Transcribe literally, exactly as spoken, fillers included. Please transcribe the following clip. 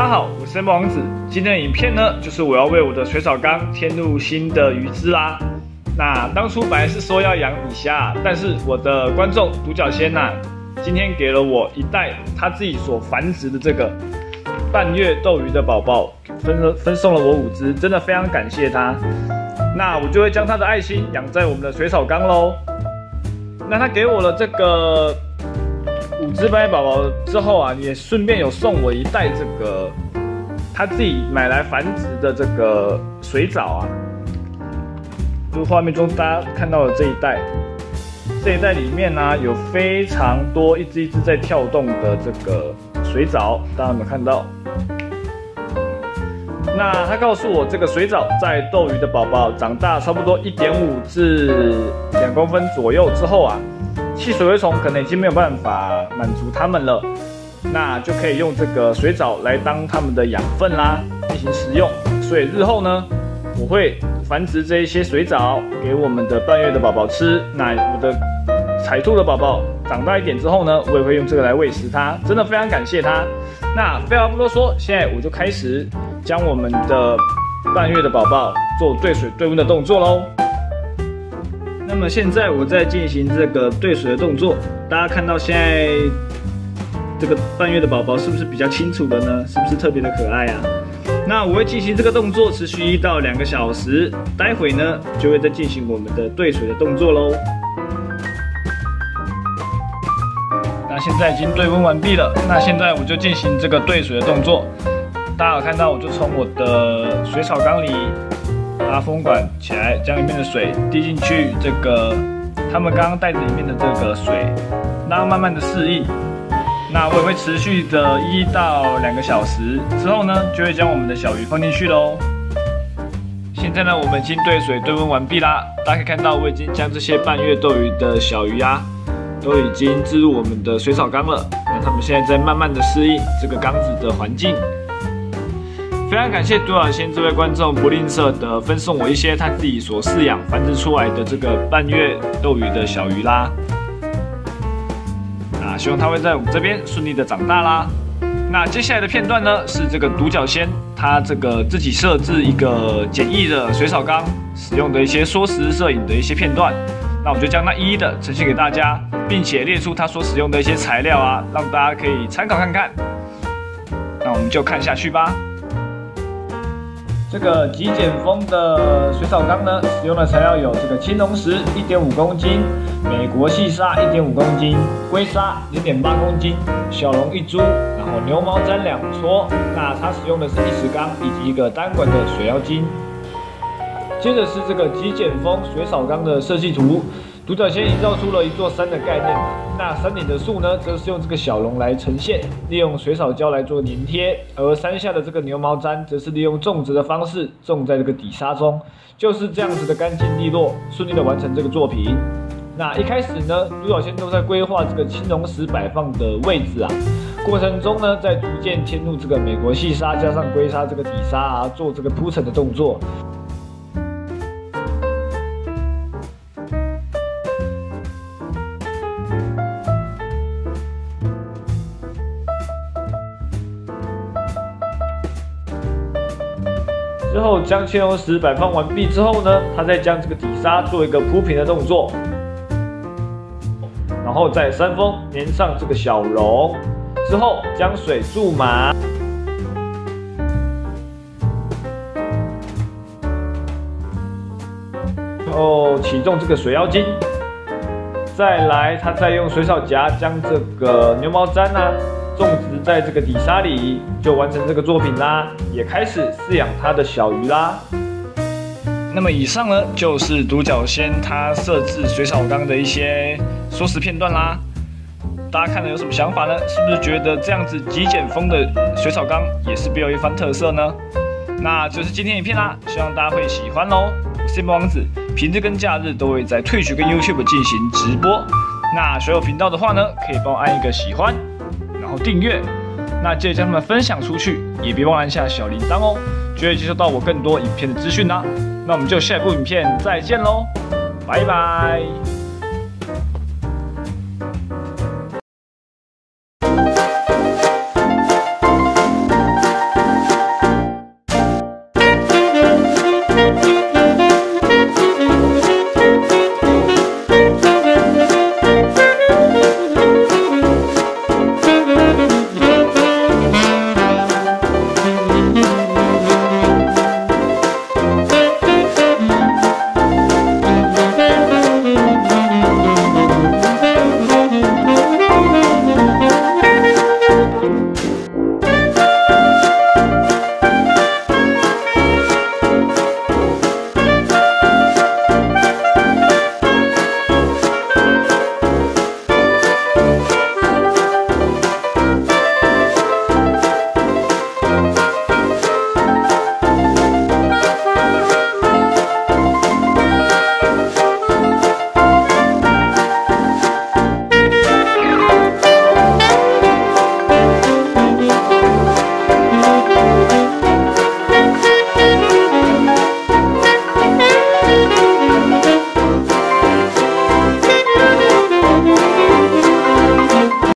家好，我是 M 王子。今天的影片呢，就是我要为我的水草缸添入新的鱼汁啦。那当初本来是说要养米虾，但是我的观众独角仙呐、啊，今天给了我一袋他自己所繁殖的这个半月斗鱼的宝宝，分分送了我五只，真的非常感谢他。那我就会将他的爱心养在我们的水草缸喽。那他给我了这个五只半月宝宝之后啊，也顺便有送我一袋这个他自己买来繁殖的这个水藻啊，就是画面中大家看到的这一袋。这一袋里面呢、啊、有非常多一只一只在跳动的这个水藻，大家有没有看到？那他告诉我，这个水藻在斗鱼的宝宝长大差不多 一点五至两公分左右之后啊，汽水蛔虫可能已经没有办法满足它们了，那就可以用这个水藻来当它们的养分啦，进行食用。所以日后呢，我会繁殖这一些水藻给我们的半月的宝宝吃。那我的彩兔的宝宝长大一点之后呢，我也会用这个来喂食它，真的非常感谢它。那废话不多说，现在我就开始将我们的半月的宝宝做兑水兑温的动作喽。那么现在我在进行这个兑水的动作，大家看到现在这个半月的宝宝是不是比较清楚了呢？是不是特别的可爱啊？那我会进行这个动作持续一到两个小时，待会呢就会再进行我们的兑水的动作喽。那现在已经兑温完毕了，那现在我就进行这个兑水的动作。大家有看到，我就从我的水草缸里把风管起来，将里面的水滴进去这个他们刚刚袋子里面的这个水，让它慢慢的适应。那我也会持续的一到两个小时之后呢，就会将我们的小鱼放进去喽。现在呢，我们已经兑水兑温完毕啦。大家可以看到，我已经将这些半月斗鱼的小鱼啊，都已经置入我们的水草缸了。那它们现在在慢慢的适应这个缸子的环境。非常感谢独角仙这位观众不吝啬的分送我一些他自己所饲养繁殖出来的这个半月斗鱼的小鱼啦。那希望它会在我们这边顺利的长大啦。那接下来的片段呢，是这个独角仙他这个自己设置一个简易的水草缸使用的一些缩时摄影的一些片段。那我就将它一一的呈现给大家，并且列出他所使用的一些材料啊，让大家可以参考看看。那我们就看下去吧。这个极简风的水草缸呢，使用的材料有这个青龙石 一点五公斤，美国细沙 一点五公斤，龟沙 零点八公斤，小龙一株，然后牛毛毡两撮。那它使用的是一匙缸以及一个单管的水妖精。接着是这个极简风水草缸的设计图，独角仙营造出了一座山的概念。那山顶的树呢，则是用这个小龙来呈现，利用水草胶来做粘贴，而山下的这个牛毛毡，则是利用种植的方式种在这个底沙中，就是这样子的干净利落，顺利的完成这个作品。那一开始呢，独角仙都在规划这个青龙石摆放的位置啊，过程中呢，在逐渐添入这个美国细沙加上龟沙这个底沙啊，做这个铺陈的动作。之后将青龙石摆放完毕之后呢，他再将这个底沙做一个铺平的动作，然后在山峰粘上这个小龙，之后将水注满，然后启动这个水妖精，再来他再用水草夹将这个牛毛毡啊种植在这个底沙里，就完成这个作品啦，也开始饲养它的小鱼啦。那么以上呢，就是独角仙它设置水草缸的一些缩时片段啦。大家看了有什么想法呢？是不是觉得这样子极简风的水草缸也是别有一番特色呢？那就是今天影片啦，希望大家会喜欢喽。我是 M 王子，平日跟假日都会在 Twitch 跟 YouTube 进行直播。那所有频道的话呢，可以帮我按一个喜欢。然后订阅，那记得将它们分享出去，也别忘了按下小铃铛哦，就会接收到我更多影片的资讯啦。那我们就下一部影片再见喽，拜拜。